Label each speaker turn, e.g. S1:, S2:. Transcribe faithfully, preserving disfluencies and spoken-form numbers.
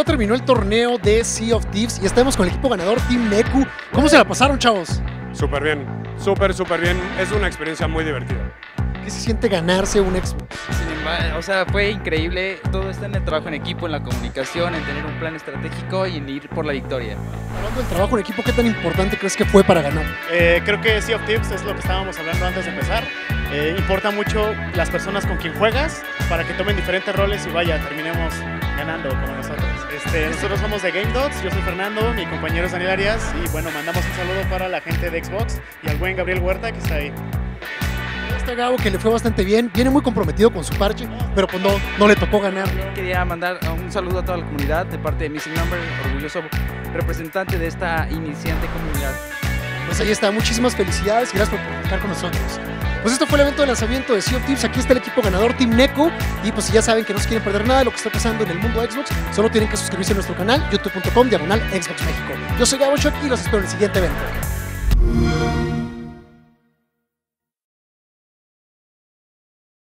S1: ya terminó el torneo de Sea of Thieves y estamos con el equipo ganador Team Neku. ¿Cómo se la pasaron, chavos?
S2: Súper bien, súper, súper bien. Es una experiencia muy divertida.
S1: ¿Qué se siente ganarse un Xbox?
S3: Sin embargo, o sea, fue increíble. Todo está en el trabajo en equipo, en la comunicación, en tener un plan estratégico y en ir por la victoria.
S1: Hablando del trabajo en equipo, ¿qué tan importante crees que fue para ganar?
S4: Eh, creo que Sea of Thieves es lo que estábamos hablando antes de empezar. Eh, importa mucho las personas con quien juegas para que tomen diferentes roles y vaya, terminemos ganando como nosotros. Este, nosotros somos de Game Dots, yo soy Fernando, mi compañero es Daniel Arias y bueno, mandamos un saludo para la gente de Xbox y al buen Gabriel Huerta que está ahí.
S1: Está Gabo, que le fue bastante bien, viene muy comprometido con su parche, pero pues no, no le tocó ganar.
S3: Quería mandar un saludo a toda la comunidad de parte de Missing Number, orgulloso representante de esta iniciante comunidad.
S1: Pues ahí está, muchísimas felicidades y gracias por estar con nosotros. Pues esto fue el evento de lanzamiento de Sea of Thieves. Aquí está el equipo ganador Team Neku. Y pues si ya saben que no se quieren perder nada de lo que está pasando en el mundo de Xbox, solo tienen que suscribirse a nuestro canal, youtube punto com diagonal Xbox México. Yo soy Gabo Shock y los espero en el siguiente evento.